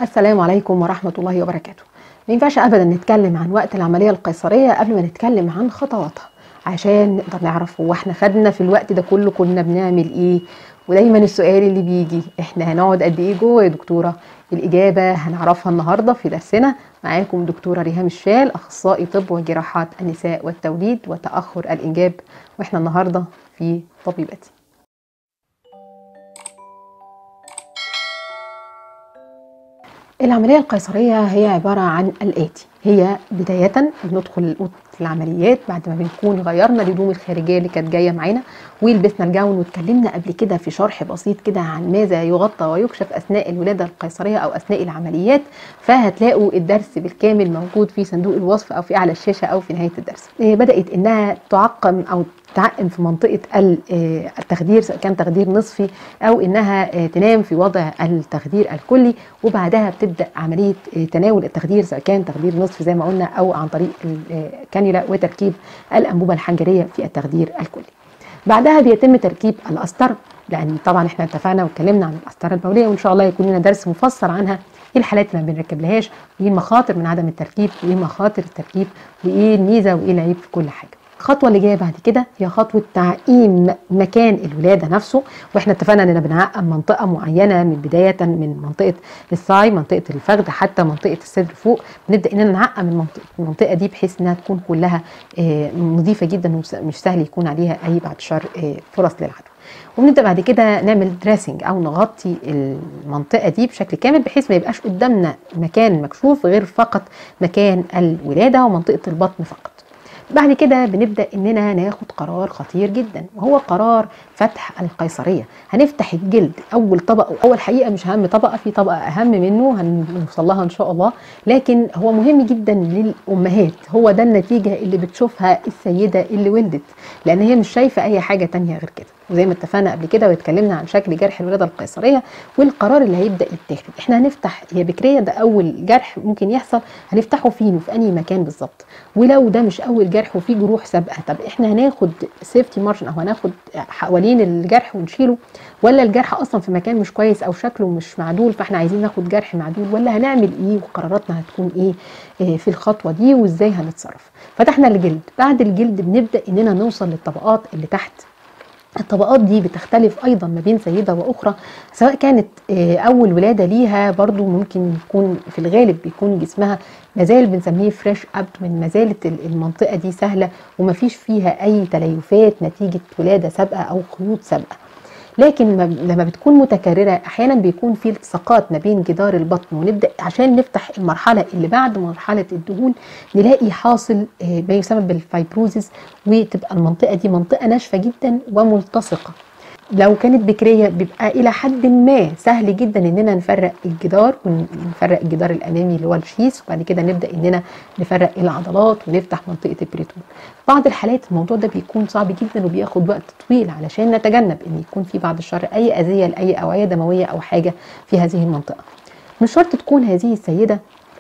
السلام عليكم ورحمة الله وبركاته. ما ينفعش أبدا نتكلم عن وقت العملية القيصرية قبل ما نتكلم عن خطواتها، عشان نقدر نعرف هو احنا خدنا في الوقت ده كله كنا بنعمل ايه. ودايما السؤال اللي بيجي، احنا هنقعد قد ايه جوه يا دكتورة؟ الإجابة هنعرفها النهاردة في درسنا. معاكم دكتورة ريهام الشال، أخصائي طب وجراحات النساء والتوليد وتأخر الإنجاب، واحنا النهاردة في طبيبتي. العملية القيصرية هي عبارة عن الآتي: هي بداية بندخل أوضة العمليات بعد ما بنكون غيرنا الهدوم الخارجية اللي كانت جاية معانا ولبسنا الجون، واتكلمنا قبل كده في شرح بسيط كده عن ماذا يغطى ويكشف أثناء الولادة القيصرية أو أثناء العمليات. فهتلاقوا الدرس بالكامل موجود في صندوق الوصف أو في أعلى الشاشة أو في نهاية الدرس. بدأت إنها تعقم أو تعقم في منطقة التخدير، سواء كان تخدير نصفي أو إنها تنام في وضع التخدير الكلي، وبعدها بتبدأ عملية تناول التخدير سواء كان تخدير نصفي زي ما قلنا أو عن طريق الكانيولا وتركيب الأنبوبة الحنجرية في التخدير الكلي. بعدها بيتم تركيب القسطرة، لأن طبعا احنا اتفقنا واتكلمنا عن القسطرة البولية، وإن شاء الله يكون لنا درس مفصل عنها، ايه الحالات اللي ما بنركبلهاش، وايه المخاطر من عدم التركيب، وايه مخاطر التركيب، وايه الميزة وايه العيب في كل حاجة. الخطوة اللي جاية بعد كده هي خطوة تعقيم مكان الولادة نفسه، واحنا اتفقنا اننا بنعقم منطقة معينة من بداية من منطقة الثاي، منطقة الفخذ، حتى منطقة الصدر فوق. بنبدأ اننا نعقم المنطقة دي بحيث انها تكون كلها نظيفة جدا ومش سهل يكون عليها اي بعد شر فرص للعدوى. وبنبدأ بعد كده نعمل دريسنج او نغطي المنطقة دي بشكل كامل بحيث ما يبقاش قدامنا مكان مكشوف غير فقط مكان الولادة ومنطقة البطن فقط. بعد كده بنبدأ اننا ناخد قرار خطير جدا، وهو قرار فتح القيصرية. هنفتح الجلد اول طبقة، واول حقيقة مش اهم طبقة، في طبقة اهم منه هنوصل لها ان شاء الله، لكن هو مهم جدا للامهات. هو ده النتيجة اللي بتشوفها السيدة اللي ولدت، لان هي مش شايفة اي حاجة تانية غير كده. وزي ما اتفقنا قبل كده واتكلمنا عن شكل جرح الولادة القيصرية والقرار اللي هيبدأ يتاخد. احنا هنفتح، هي بكرية ده اول جرح ممكن يحصل، هنفتحه فين وفي انهي مكان بالظبط؟ ولو ده مش اول جرح وفي جروح سابقه، طب احنا هناخد سيفتي مارجن او هناخد حوالين الجرح ونشيله، ولا الجرح اصلا في مكان مش كويس او شكله مش معدول فاحنا عايزين ناخد جرح معدول، ولا هنعمل ايه وقراراتنا هتكون ايه في الخطوه دي وازاي هنتصرف؟ فتحنا الجلد، بعد الجلد بنبدا اننا نوصل للطبقات اللي تحت. الطبقات دي بتختلف ايضا ما بين سيده واخرى، سواء كانت اول ولاده ليها، برضو ممكن يكون في الغالب بيكون جسمها مازال بنسميه فريش ابدومين، ما زالت المنطقه دي سهله ومفيش فيها اي تليفات نتيجه ولاده سابقه او خيوط سابقه. لكن لما بتكون متكررة أحيانا بيكون في التصاقات ما بين جدار البطن، ونبدأ عشان نفتح المرحلة اللي بعد مرحلة الدهون نلاقي حاصل ما يسمى بالفايبروزيس، وتبقى المنطقة دي منطقة ناشفة جدا وملتصقة. لو كانت بكرية بيبقى إلى حد ما سهل جدا إننا نفرق الجدار، ونفرق الجدار الأمامي اللي هو الشيس، وبعد كده نبدأ إننا نفرق العضلات ونفتح منطقة البريتون. بعض الحالات الموضوع ده بيكون صعب جدا وبياخد وقت طويل علشان نتجنب إن يكون في بعد الشر أي أذية لأي أوعية دموية أو حاجة في هذه المنطقة. مش شرط تكون هذه السيدة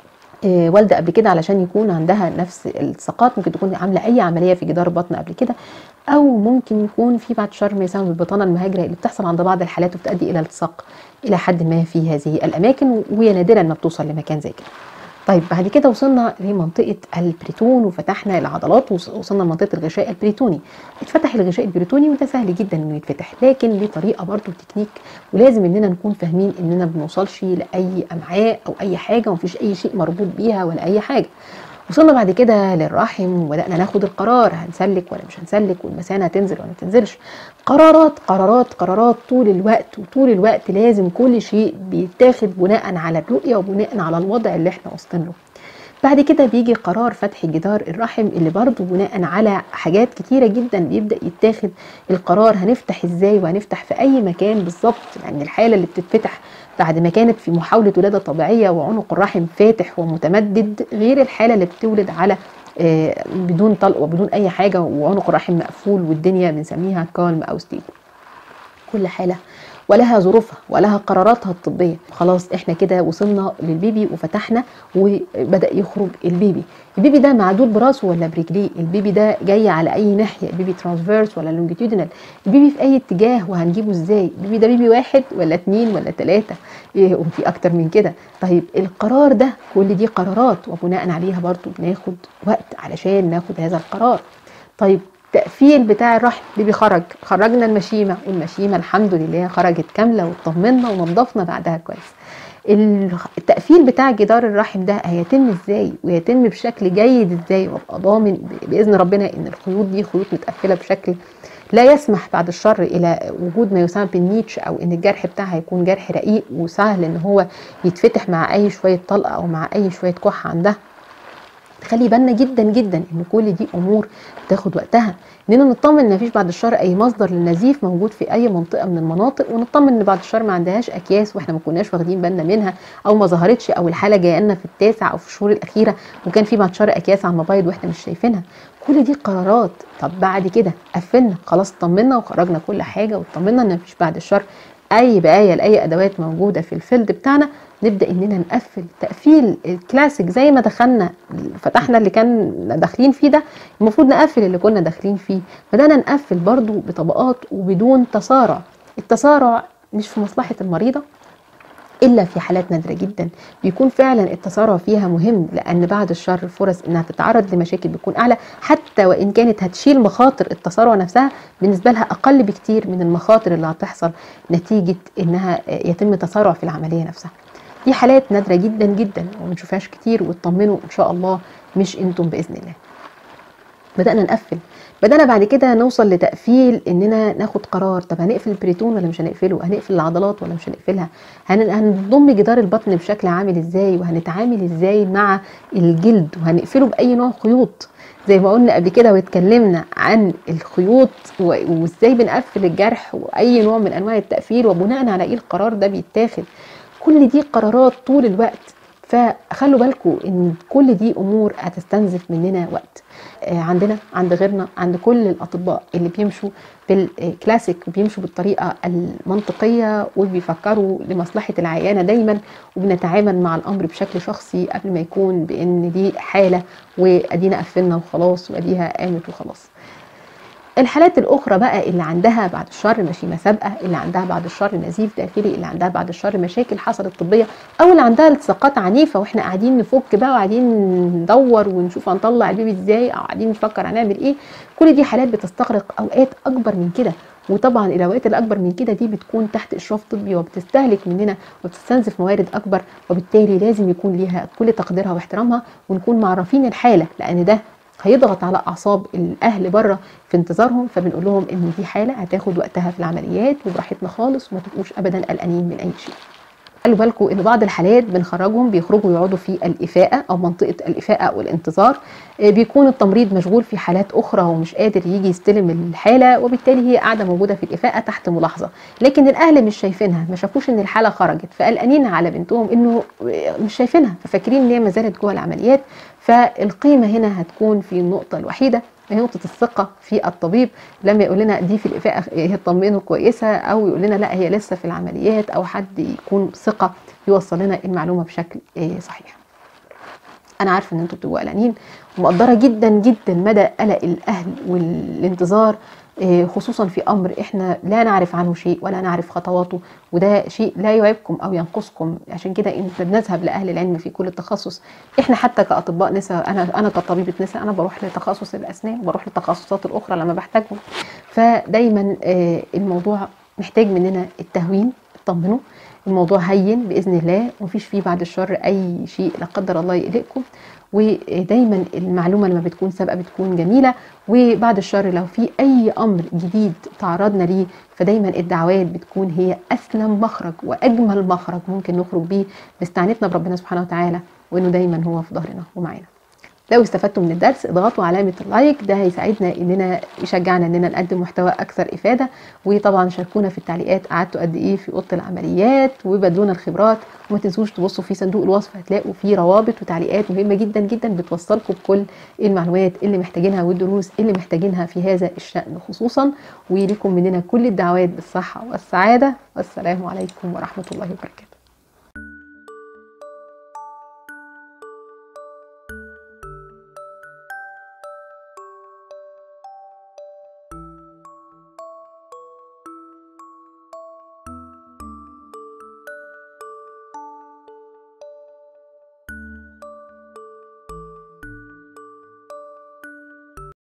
والده قبل كده علشان يكون عندها نفس الالتصاقات، ممكن تكون عامله اي عمليه في جدار البطن قبل كده، او ممكن يكون في بعد شر ما يسمى بالبطانه المهاجره اللي بتحصل عند بعض الحالات وبتؤدي الى التصاق الى حد ما في هذه الاماكن، وهي نادرا ما بتوصل لمكان زي كده. طيب بعد كده وصلنا لمنطقة البريتون وفتحنا العضلات ووصلنا لمنطقة الغشاء البريتوني. اتفتح الغشاء البريتوني وده سهل جدا انه يتفتح، لكن ليه طريقة برضو تكنيك، ولازم اننا نكون فاهمين اننا ما بنوصلش لأي امعاء او اي حاجة ومفيش اي شيء مربوط بيها ولا اي حاجة. وصلنا بعد كده للرحم وبدأنا ناخد القرار، هنسلك ولا مش هنسلك، والمثانة هتنزل ولا ما تنزلش. قرارات قرارات قرارات طول الوقت، وطول الوقت لازم كل شيء بيتاخد بناء على الرؤية وبناء على الوضع اللي احنا واصلين له. بعد كده بيجي قرار فتح جدار الرحم اللي برضو بناء على حاجات كتيرة جدا بيبدأ يتاخد القرار هنفتح ازاي وهنفتح في اي مكان بالظبط، لان الحالة اللي بتتفتح بعد ما كانت في محاولة ولادة طبيعية وعنق الرحم فاتح ومتمدد غير الحالة اللي بتولد على بدون طلق وبدون اي حاجة وعنق الرحم مقفول والدنيا بنسميها كالم او ستيبل. كل حالة ولها ظروفها ولها قراراتها الطبيه. خلاص احنا كده وصلنا للبيبي وفتحنا وبدا يخرج البيبي. البيبي ده معدول براسه ولا برجليه؟ البيبي ده جاي على اي ناحيه؟ البيبي ترانسفيرس ولا لونجيتيودينال؟ البيبي في اي اتجاه وهنجيبه ازاي؟ البيبي ده بيبي واحد ولا اتنين ولا تلاته وفي اكتر من كده؟ طيب القرار ده كل دي قرارات وبناء عليها برضو بناخد وقت علشان ناخد هذا القرار. طيب التقفيل بتاع الرحم، بيبي خرجنا المشيمه، والمشيمه الحمد لله خرجت كامله واطمنا ونضفنا بعدها كويس. التقفيل بتاع جدار الرحم ده هيتم ازاي ويتم بشكل جيد ازاي وابقى ضامن باذن ربنا ان الخيوط دي خيوط متقفله بشكل لا يسمح بعد الشر الى وجود ما يسمى بالنيتش، او ان الجرح بتاعها يكون جرح رقيق وسهل ان هو يتفتح مع اي شويه طلقه او مع اي شويه كحه عندها. خلي بالنا جدا جدا ان كل دي امور بتاخد وقتها، اننا نطمن ان مفيش بعد الشر اي مصدر للنزيف موجود في اي منطقه من المناطق، ونطمن ان بعد الشر ما عندهاش اكياس واحنا ما كناش واخدين بالنا منها او ما ظهرتش، او الحاله جايه لنا في التاسع او في الشهور الاخيره وكان في بعد الشر اكياس على المبايض واحنا مش شايفينها. كل دي قرارات. طب بعد كده قفلنا خلاص، اطمنا وخرجنا كل حاجه واطمنا ان مفيش بعد الشر اي بقايا لاي ادوات موجوده في الفيلد بتاعنا، نبدا اننا نقفل تقفيل الكلاسيك زي ما دخلنا فتحنا اللي كان داخلين فيه ده، المفروض نقفل اللي كنا داخلين فيه. بدانا نقفل برضو بطبقات وبدون تسارع. التسارع مش في مصلحه المريضه الا في حالات نادره جدا بيكون فعلا التسارع فيها مهم، لان بعد الشر فرص انها تتعرض لمشاكل بتكون اعلى، حتى وان كانت هتشيل مخاطر التسارع نفسها بالنسبه لها اقل بكتير من المخاطر اللي هتحصل نتيجه انها يتم تسارع في العمليه نفسها. دي حالات نادره جدا جدا وما بنشوفهاش كتير، واطمنوا ان شاء الله مش انتم باذن الله. بدأنا نقفل، بدأنا بعد كده نوصل لتقفيل اننا ناخد قرار. طب هنقفل البريتون ولا مش هنقفله؟ هنقفل العضلات ولا مش هنقفلها؟ هنضم جدار البطن بشكل عامل ازاي؟ وهنتعامل ازاي مع الجلد؟ وهنقفله بأي نوع خيوط؟ زي ما قلنا قبل كده واتكلمنا عن الخيوط وازاي بنقفل الجرح واي نوع من انواع التقفيل وبناء على ايه القرار ده بيتاخد. كل دي قرارات طول الوقت، فخلوا بالكم ان كل دي امور هتستنزف مننا وقت. عندنا عند غيرنا عند كل الاطباء اللي بيمشوا بالكلاسيك وبيمشوا بالطريقه المنطقيه وبيفكروا لمصلحه العيانه دايما، وبنتعامل مع الامر بشكل شخصي قبل ما يكون بان دي حاله وادينا قفلنا وخلاص واديها قامت وخلاص. الحالات الاخرى بقى اللي عندها بعد الشر مشيمه سابقه، اللي عندها بعد الشر نزيف داخلي، اللي عندها بعد الشر مشاكل حصلت طبيه، او اللي عندها التصاقات عنيفه واحنا قاعدين نفك بقى وقاعدين ندور ونشوف هنطلع البيبي ازاي او قاعدين نفكر هنعمل ايه، كل دي حالات بتستغرق اوقات اكبر من كده. وطبعا الاوقات الاكبر من كده دي بتكون تحت اشراف طبي وبتستهلك مننا وبتستنزف موارد اكبر، وبالتالي لازم يكون ليها كل تقديرها واحترامها ونكون معرفين الحاله، لان ده هيضغط على اعصاب الاهل بره في انتظارهم. فبنقول لهم ان دي حاله هتاخد وقتها في العمليات وبراحتنا خالص وما تبقوش ابدا قلقانين من اي شيء. خلوا بالكم ان بعض الحالات بنخرجهم بيخرجوا يقعدوا في الافاءه او منطقه الافاءه والانتظار، بيكون التمريض مشغول في حالات اخرى ومش قادر يجي يستلم الحاله، وبالتالي هي قاعده موجوده في الافاءه تحت ملاحظه، لكن الاهل مش شايفينها، ما شافوش ان الحاله خرجت فقلقانين على بنتهم انه مش شايفينها، ففاكرين ان هي ما زالت جوه العمليات. فالقيمه هنا هتكون في النقطه الوحيده هي نقطه الثقه في الطبيب، لما يقول لنا دي في الافاءه هي تطمنه كويسه، او يقول لنا لا هي لسه في العمليات، او حد يكون ثقه يوصل لنا المعلومه بشكل صحيح. انا عارفه ان انتوا بتبقوا قلقانين ومقدره جدا جدا مدى قلق الاهل والانتظار، خصوصا في امر احنا لا نعرف عنه شيء ولا نعرف خطواته، وده شيء لا يعيبكم او ينقصكم. عشان كده بنذهب لاهل العلم في كل التخصص. احنا حتى كاطباء نساء، انا كطبيبه نساء انا بروح لتخصص الاسنان وبروح للتخصصات الاخرى لما بحتاجهم. فدايما الموضوع محتاج مننا التهوين. اطمنوا الموضوع هين باذن الله ومفيش فيه بعد الشر اي شيء لا قدر الله يقلقكم، ودايما المعلومه لما بتكون سابقه بتكون جميله. وبعد الشر لو في اي امر جديد تعرضنا ليه فدايما الدعوات بتكون هي اسلم مخرج واجمل مخرج ممكن نخرج بيه باستعانتنا بربنا سبحانه وتعالى، وانه دايما هو في ظهرنا ومعانا. لو استفدتوا من الدرس اضغطوا علامة اللايك، ده هيساعدنا اننا يشجعنا اننا نقدم محتوى اكثر افادة. وطبعا شاركونا في التعليقات قعدتوا قد ايه في اوضه العمليات وبدلونا الخبرات. وما تنسوش تبصوا في صندوق الوصف، هتلاقوا فيه روابط وتعليقات مهمة جدا جدا بتوصلكم بكل المعلومات اللي محتاجينها والدروس اللي محتاجينها في هذا الشأن خصوصا. ولكم مننا كل الدعوات بالصحة والسعادة، والسلام عليكم ورحمة الله وبركاته.